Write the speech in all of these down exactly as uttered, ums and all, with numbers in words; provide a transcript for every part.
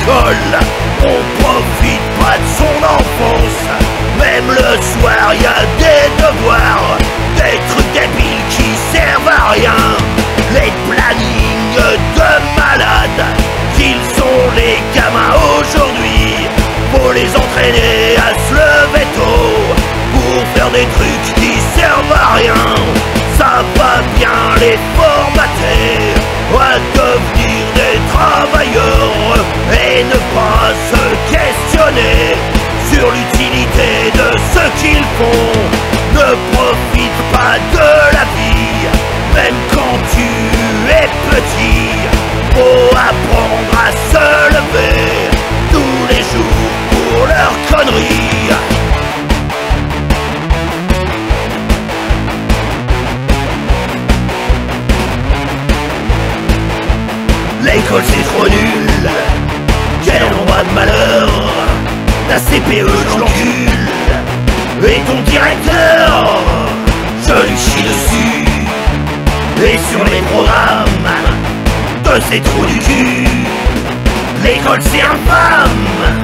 l'école. On profite pas de son enfance. Même le soir y a des devoirs, des trucs débiles qui servent à rien. Les plannings de malades qu'ils sont les gamins aujourd'hui. Faut les entraîner à se lever tôt pour faire des trucs qui servent à rien. Ça va bien les formater à devenir des travailleurs et ne pas se questionner sur l'utilité de ce qu'ils font. Ne profite pas de la vie, même quand tu es petit. Faut apprendre à se lever tous les jours pour leurs conneries. L'école c'est trop nul, quel endroit de malheur. La C P E je l'encule, et ton directeur je lui chie dessus. Et sur les programmes de ces trous du cul, l'école c'est infâme.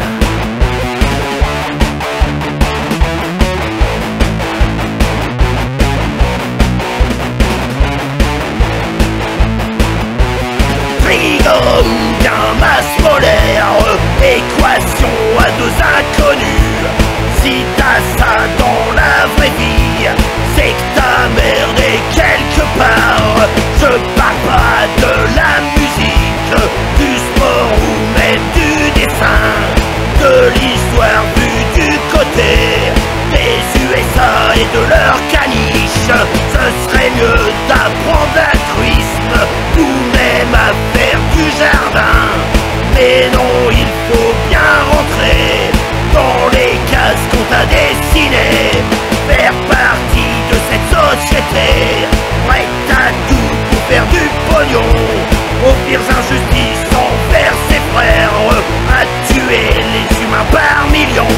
Frigo ou bien masse molaire, équation à deux inconnus. Si t'as ça dans la vraie vie, c'est que t'as merdé quelque part. Je parle pas de la musique, du sport ou même du dessin, de l'histoire vue du côté des U S A et de leur caniche. Ce serait mieux d'apprendre l'altruisme ou même à faire du jardin. Mais non, il faut bien rentrer dans les cases qu'on t'a dessinées, faire partie de cette société prête à tout pour faire du pognon, aux pires injustices envers ses frères, à tuer les humains par millions.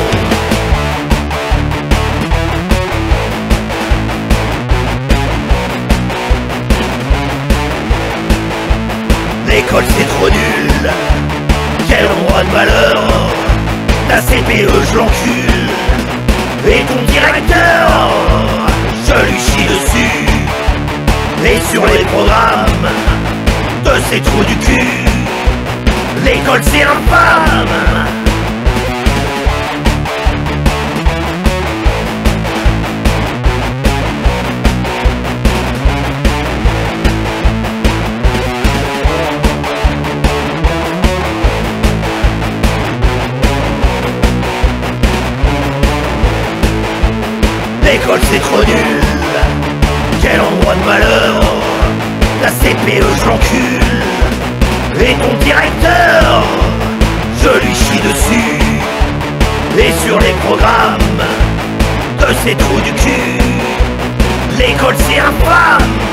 L'école c'est trop nul, quel endroit de malheur. La C P E je l'encule, et ton directeur je lui chie dessus. Et sur les programmes de ces trous du cul, l'école c'est infâme. L'école c'est trop nul, quel endroit de malheur. La C P E je l'encule, et ton directeur je lui chie dessus. Et sur les programmes de ces trous du cul, l'école c'est infâme.